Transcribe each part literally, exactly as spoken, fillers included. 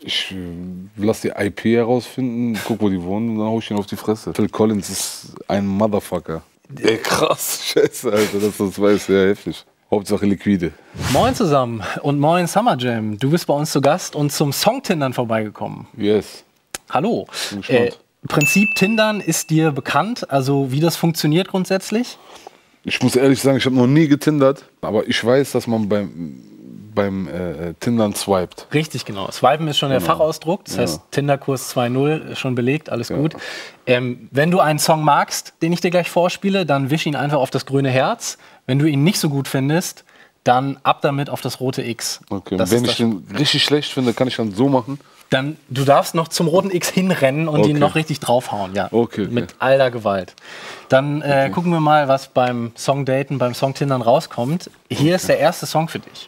Ich äh, lass die I P herausfinden, guck, wo die wohnen und dann hau ich ihn auf die Fresse. Phil Collins ist ein Motherfucker. Ey, krass, scheiße, Alter, dass du das weißt, sehr heftig. Hauptsache liquide. Moin zusammen und moin Summer Jam. Du bist bei uns zu Gast und zum Song-Tindern vorbeigekommen. Yes. Hallo. Äh, Prinzip Tindern ist dir bekannt, also wie das funktioniert grundsätzlich? Ich muss ehrlich sagen, ich habe noch nie getindert, aber ich weiß, dass man beim, beim äh, Tindern swiped. Richtig, genau. Swipen ist schon der Genau. Fachausdruck, das Ja. heißt Tinderkurs zwei Punkt null, schon belegt, alles Ja. gut. Ähm, wenn du einen Song magst, den ich dir gleich vorspiele, dann wisch ihn einfach auf das grüne Herz. Wenn du ihn nicht so gut findest, dann ab damit auf das rote X. Okay. Das Wenn ist ich den richtig schlecht finde, kann ich dann so machen. Dann, du darfst noch zum roten X hinrennen und Okay. ihn noch richtig draufhauen, ja. Okay, okay. Mit all der Gewalt. Dann äh, Okay. gucken wir mal, was beim Songdaten, beim Songtindern rauskommt. Hier ist der erste Song für dich.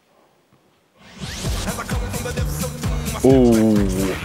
Oh.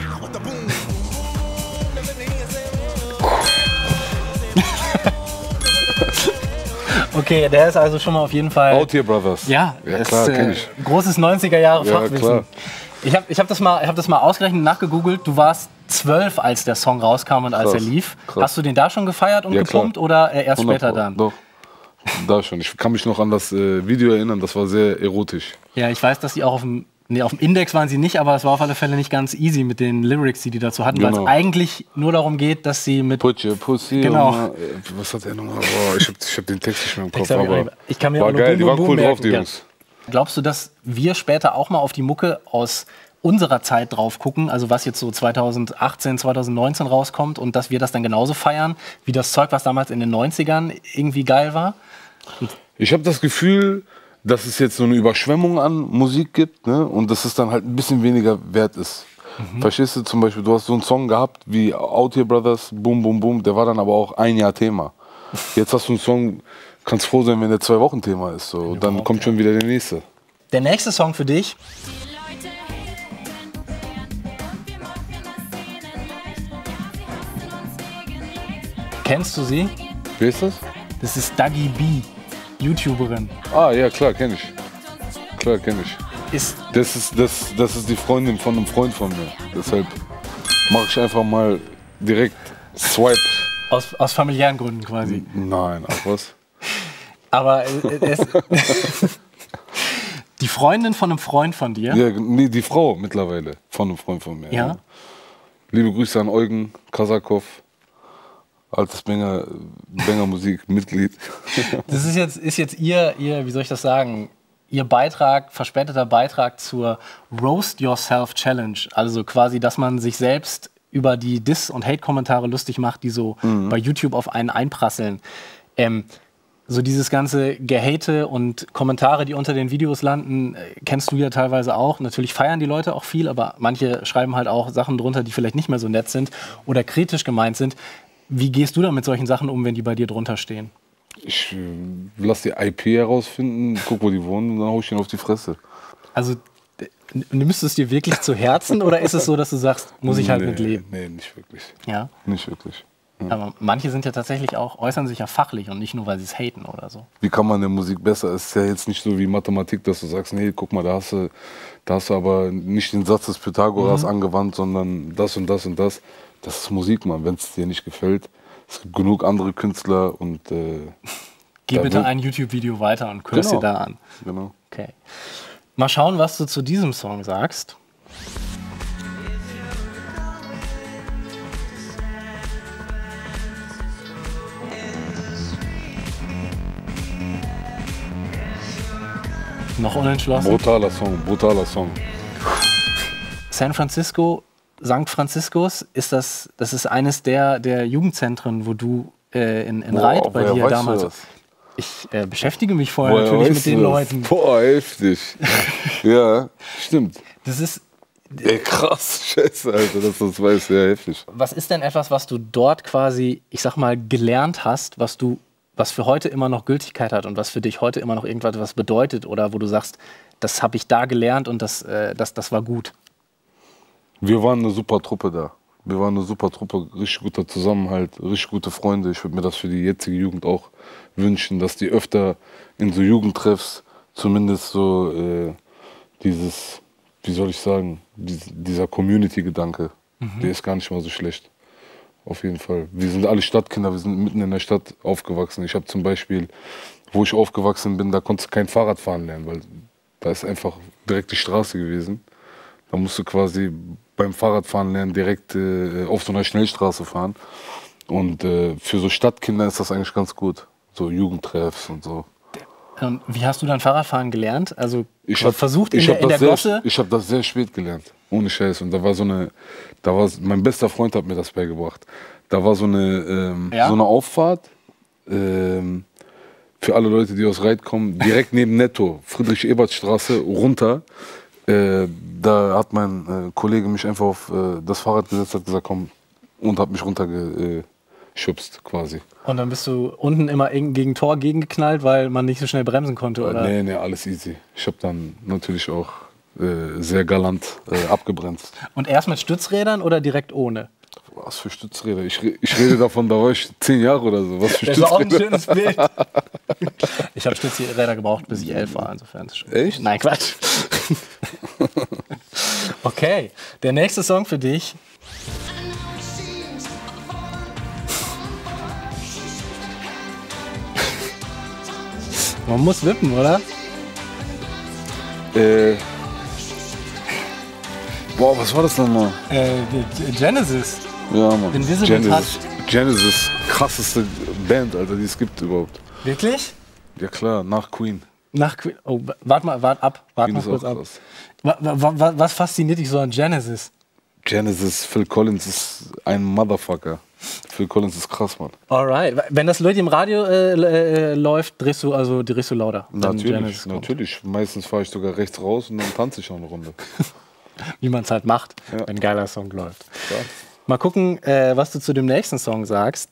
Okay, der ist also schon mal auf jeden Fall. Out Here Brothers. Ja, ja ist, klar, äh, kenn ich. großes neunziger Jahre Ja, Fachwissen. klar. Ich habe ich hab das, mal- ich hab das mal ausgerechnet nachgegoogelt. Du warst zwölf, als der Song rauskam und als Krass, er lief. krass. Hast du den da schon gefeiert und Ja, klar. gepumpt oder äh, erst hundert später Pro. dann? Doch. Da schon. Ich kann mich noch an das äh, Video erinnern, das war sehr erotisch. Ja, ich weiß, dass die auch auf dem, nee, auf dem Index waren sie nicht, aber es war auf alle Fälle nicht ganz easy mit den Lyrics, die die dazu hatten, weil Genau. es eigentlich nur darum geht, dass sie mit... Put your pussy Genau. on my- äh, Was hat er nochmal? Boah, ich hab, ich hab den Text nicht mehr im Kopf. Text hab ich auch Aber nicht mehr. Ich kann mir war auch nur geil, Boom, die Boom, waren Boom cool drauf, merken, die ja. Jungs. Glaubst du, dass wir später auch mal auf die Mucke aus unserer Zeit drauf gucken, also was jetzt so zweitausendachtzehn, zweitausendneunzehn rauskommt und dass wir das dann genauso feiern, wie das Zeug, was damals in den neunzigern irgendwie geil war? Ich habe das Gefühl, dass es jetzt so eine Überschwemmung an Musik gibt, ne? Und dass es dann halt ein bisschen weniger wert ist. Mhm. Verstehst du, zum Beispiel, du hast so einen Song gehabt wie Out Here Brothers, Boom Boom Boom, der war dann aber auch ein Jahr Thema. Jetzt hast du einen Song, kannst froh sein, wenn der zwei Wochen Thema ist. So. Und dann Überhaupt, kommt ja. schon wieder der nächste. Der nächste Song für dich, kennst du sie? Wer ist das? Das ist Dagi B, YouTuberin. Ah, ja, klar, kenn ich. Klar, kenn ich. Ist Das ist, das, das ist die Freundin von einem Freund von mir. Deshalb mache ich einfach mal direkt Swipe. aus, aus familiären Gründen quasi. Nein, ach was? Aber äh, es, die Freundin von einem Freund von dir, Ja, nee, die Frau mittlerweile von einem Freund von mir. Ja. Liebe Grüße an Eugen Kasakov, altes Banger, Banger Musik, Mitglied. das ist jetzt, ist jetzt ihr, ihr, wie soll ich das sagen, ihr Beitrag, verspäteter Beitrag zur Roast Yourself Challenge. Also quasi, dass man sich selbst über die Diss- und Hate-Kommentare lustig macht, die so bei YouTube auf einen einprasseln. Ähm, so dieses ganze Gehate und Kommentare, die unter den Videos landen, äh, kennst du ja teilweise auch. Natürlich feiern die Leute auch viel, aber manche schreiben halt auch Sachen drunter, die vielleicht nicht mehr so nett sind oder kritisch gemeint sind. Wie gehst du da mit solchen Sachen um, wenn die bei dir drunter stehen? Ich äh, lass die I P herausfinden, guck, wo die wohnen und dann hau ich ihn auf die Fresse. Also, d- nimmst du es dir wirklich zu Herzen oder ist es so, dass du sagst, muss ich halt nee, mit leben? Nee, nicht wirklich. Ja. Nicht wirklich. Aber manche sind ja tatsächlich auch, äußern sich ja fachlich und nicht nur, weil sie es haten oder so. Wie kann man in der Musik besser? Es ist ja jetzt nicht so wie Mathematik, dass du sagst, nee, guck mal, da hast du, da hast du aber nicht den Satz des Pythagoras Mhm. angewandt, sondern das und das und das. Das ist Musik, Mann. Wenn es dir nicht gefällt, es gibt genug andere Künstler und äh, Geh da bitte wird- ein YouTube-Video weiter und kürz Genau. dir da an. Genau. Okay. Mal schauen, was du zu diesem Song sagst. Noch unentschlossen. Brutaler Song, brutaler Song. San Francisco, Sankt Franziskus, ist das, das ist eines der, der Jugendzentren, wo du äh, in, in Boah, Reit bei woher dir weißt du damals. das? Ich äh, beschäftige mich vorher Woher natürlich mit weißt du den das? Leuten. Boah, heftig. Ja, stimmt. Das ist, Ey, krass, scheiße, Alter, dass du das weißt, ja, heftig. was ist denn etwas, was du dort quasi, ich sag mal, gelernt hast, was du, was für heute immer noch Gültigkeit hat und was für dich heute immer noch irgendwas was bedeutet oder wo du sagst, das habe ich da gelernt und das, äh, das, das war gut? Wir waren eine super Truppe da. Wir waren eine super Truppe, richtig guter Zusammenhalt, richtig gute Freunde. Ich würde mir das für die jetzige Jugend auch wünschen, dass die öfter in so Jugendtreffs zumindest so äh, dieses, wie soll ich sagen, dies, dieser Community-Gedanke, mhm. der ist gar nicht mal so schlecht. Auf jeden Fall. Wir sind alle Stadtkinder, wir sind mitten in der Stadt aufgewachsen. Ich habe zum Beispiel, wo ich aufgewachsen bin, da konntest du kein Fahrrad fahren lernen, weil da ist einfach direkt die Straße gewesen. Da musst du quasi beim Fahrradfahren lernen direkt äh, auf so einer Schnellstraße fahren. Und äh, für so Stadtkinder ist das eigentlich ganz gut. So Jugendtreffs und so. Und wie hast du dann Fahrradfahren gelernt? Also ich hab, versucht in ich der, hab in der sehr, Gosse? Ich habe das sehr spät gelernt, ohne Scheiß. Und da war so eine, da war mein bester Freund hat mir das beigebracht. Da war so eine, ähm, ja? so eine Auffahrt ähm, für alle Leute, die aus Reit kommen, direkt neben Netto, Friedrich-Ebert-Straße runter. Äh, da hat mein äh, Kollege mich einfach auf äh, das Fahrrad gesetzt, hat gesagt, komm, und hat mich runtergeschubst quasi. Und dann bist du unten immer gegen Tor gegengeknallt, weil man nicht so schnell bremsen konnte, oder? Nee, nee, alles easy. Ich habe dann natürlich auch äh, sehr galant äh, abgebremst. Und erst mit Stützrädern oder direkt ohne? Was für Stützräder? Ich, re ich rede davon, da war ich zehn Jahre oder so. Was für das Stützräder? war auch ein schönes Bild. Ich habe Stützräder gebraucht, bis ich elf war. Insofern ist schon. Echt? Nein, Quatsch. Okay, der nächste Song für dich. Man muss wippen, oder? Äh. Boah, was war das nochmal? Äh, Genesis. Ja, Mann. Invisible Genesis. Touch. Genesis, krasseste Band, Alter, die es gibt überhaupt. Wirklich? Ja klar, nach Queen. Nach Queen. Oh, warte mal, warte ab. Warte mal kurz ab. Wa wa wa was fasziniert dich so an Genesis? Genesis, Phil Collins ist ein Motherfucker. Phil Collins ist krass, Mann. Alright. Wenn das Leute im Radio äh, äh, läuft, drehst du also drehst du lauter. Natürlich, natürlich. Meistens fahre ich sogar rechts raus und dann tanze ich auch eine Runde. Wie man es halt macht, ja. Wenn ein geiler Song läuft. Ja. Mal gucken, äh, was du zu dem nächsten Song sagst.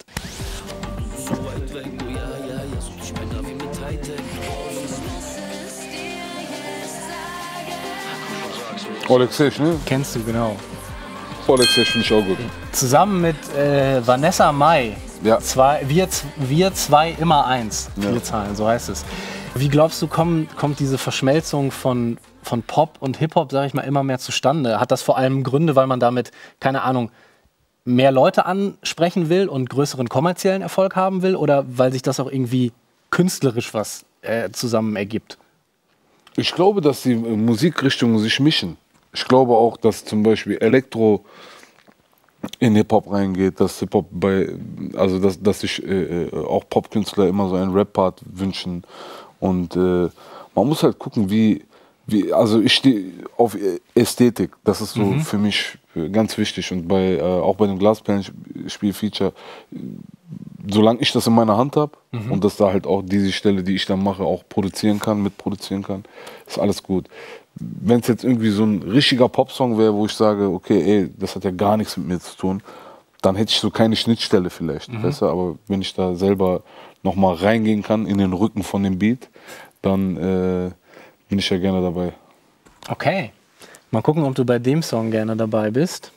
Alexej, ne? Kennst du, genau. Alexej finde ich auch gut. Zusammen mit äh, Vanessa Mai. Ja. Zwei, wir, wir zwei immer eins. Viele ja. Zahlen, so heißt es. Wie glaubst du, kommt, kommt diese Verschmelzung von, von Pop und Hip-Hop, sag ich mal, immer mehr zustande? Hat das vor allem Gründe, weil man damit, keine Ahnung, mehr Leute ansprechen will und größeren kommerziellen Erfolg haben will? Oder weil sich das auch irgendwie künstlerisch was äh, zusammen ergibt? Ich glaube, dass die Musikrichtungen sich mischen. Ich glaube auch, dass zum Beispiel Elektro in Hip-Hop reingeht, dass Hip-Hop bei, also dass, dass sich äh, auch Popkünstler immer so einen Rap-Part wünschen. Und äh, man muss halt gucken, wie, wie also ich stehe auf Ästhetik, das ist so mhm. für mich ganz wichtig. Und bei äh, auch bei dem Glasperlenspiel-Feature, solange ich das in meiner Hand habe mhm. und dass da halt auch diese Stelle, die ich dann mache, auch produzieren kann, mitproduzieren kann, ist alles gut. Wenn es jetzt irgendwie so ein richtiger Popsong wäre, wo ich sage, okay, ey, das hat ja gar nichts mit mir zu tun, dann hätte ich so keine Schnittstelle vielleicht, mhm. weißt du? Aber wenn ich da selber nochmal reingehen kann in den Rücken von dem Beat, dann äh, bin ich ja gerne dabei. Okay. Mal gucken, ob du bei dem Song gerne dabei bist.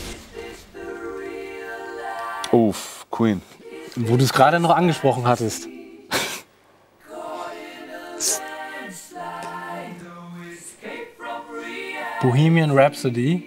Uff, Queen. Wo du es gerade noch angesprochen hattest. Bohemian Rhapsody.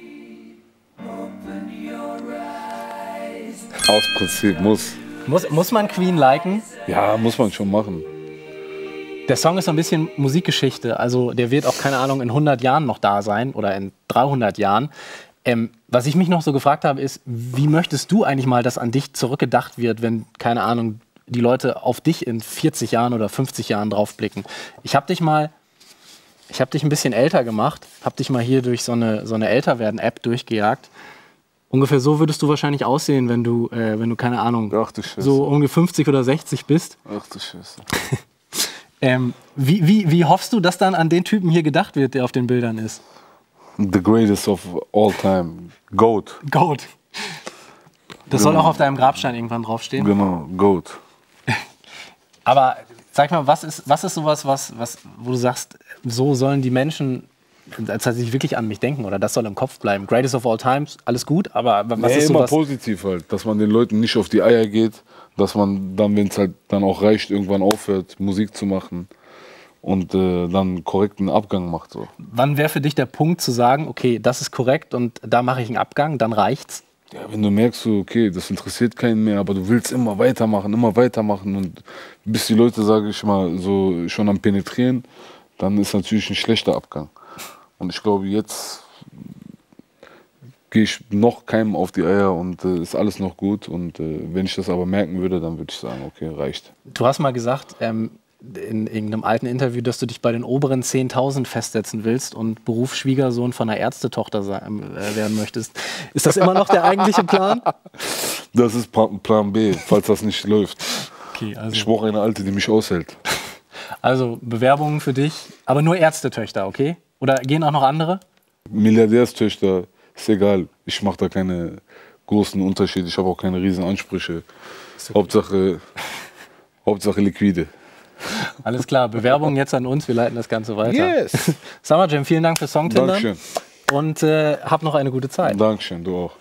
Aus Prinzip, muss. muss. Muss man Queen liken? Ja, muss man schon machen. Der Song ist so ein bisschen Musikgeschichte. Also der wird auch, keine Ahnung, in hundert Jahren noch da sein oder in dreihundert Jahren. Ähm, was ich mich noch so gefragt habe, ist, wie möchtest du eigentlich mal, dass an dich zurückgedacht wird, wenn, keine Ahnung, die Leute auf dich in vierzig Jahren oder fünfzig Jahren draufblicken? Ich habe dich mal, ich habe dich ein bisschen älter gemacht, habe dich mal hier durch so eine, so eine Älterwerden-App durchgejagt. Ungefähr so würdest du wahrscheinlich aussehen, wenn du, äh, wenn du keine Ahnung, Ach, du Scheiße. so ungefähr fünfzig oder sechzig bist. Ach du Scheiße. ähm, wie, wie, wie hoffst du, dass dann an den Typen hier gedacht wird, der auf den Bildern ist? The greatest of all time. Goat. Goat. Das genau. soll auch auf deinem Grabstein irgendwann draufstehen? Genau, Goat. Aber sag mal, was ist, was ist sowas, was, was, wo du sagst, so sollen die Menschen tatsächlich wirklich an mich denken oder das soll im Kopf bleiben? Greatest of all times, alles gut, aber was nee, ist immer sowas? positiv halt, dass man den Leuten nicht auf die Eier geht, dass man dann, wenn es halt dann auch reicht, irgendwann aufhört, Musik zu machen und äh, dann einen korrekten Abgang macht. So. Wann wäre für dich der Punkt zu sagen, okay, das ist korrekt und da mache ich einen Abgang, dann reicht's? Ja, wenn du merkst, so, okay, das interessiert keinen mehr, aber du willst immer weitermachen, immer weitermachen und bis die Leute, sage ich mal, so schon am Penetrieren, dann ist natürlich ein schlechter Abgang. Und ich glaube, jetzt gehe ich noch keinem auf die Eier und äh, ist alles noch gut. Und äh, wenn ich das aber merken würde, dann würde ich sagen, okay, reicht. Du hast mal gesagt, ähm, in irgendeinem alten Interview, dass du dich bei den oberen zehntausend festsetzen willst und Berufsschwiegersohn von einer Ärztetochter sein, äh, werden möchtest. Ist das immer noch der eigentliche Plan? Das ist Plan B, falls das nicht läuft. Okay, also. Ich brauche eine Alte, die mich aushält. Also Bewerbungen für dich, aber nur Ärztetöchter, okay? Oder gehen auch noch andere? Milliardärstöchter, ist egal. Ich mache da keine großen Unterschiede. Ich habe auch keine riesen Ansprüche. Okay. Hauptsache, Hauptsache liquide. Alles klar, Bewerbung jetzt an uns, wir leiten das Ganze weiter. Yes! Summer Jam, vielen Dank fürs Songtindern. Dankeschön. Und äh, hab noch eine gute Zeit. Dankeschön, du auch.